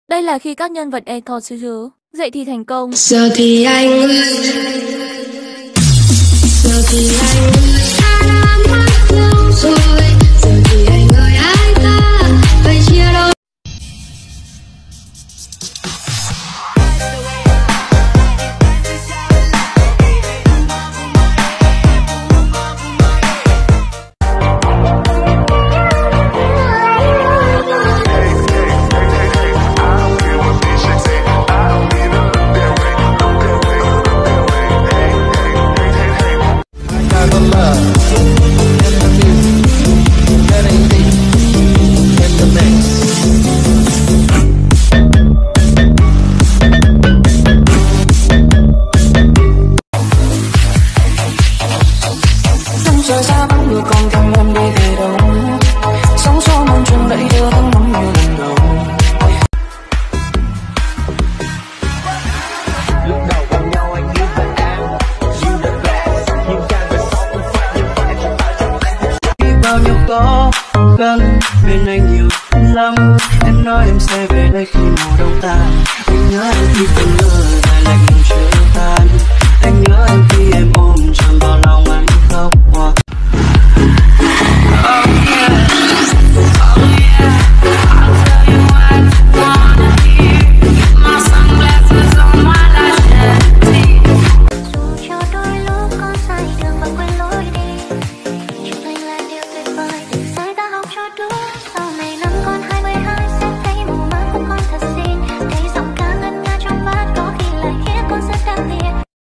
Đây là khi các nhân vật Aikatsu dậy thì thành công. Giờ thì anh đã mất nhau rồi. Giờ thì anh ơi ai ta phải chia đôi. Rời xa bóng người còn thằng em đi về đâu, sóng gió mong chung đẩy đưa tháng năm như lần đầu. Lúc đầu cùng nhau anh nghĩ về em, you the best, nhưng càng về sau cũng phải như vậy cho ta trong tay. Đi bao nhiêu khó khăn bên anh nhiều lắm, em nói em sẽ về đây khi mùa đông tan. Anh nhớ em khi cơn mưa dài lạnh chưa tan, anh nhớ em khi em ôm trầm vào lòng anh.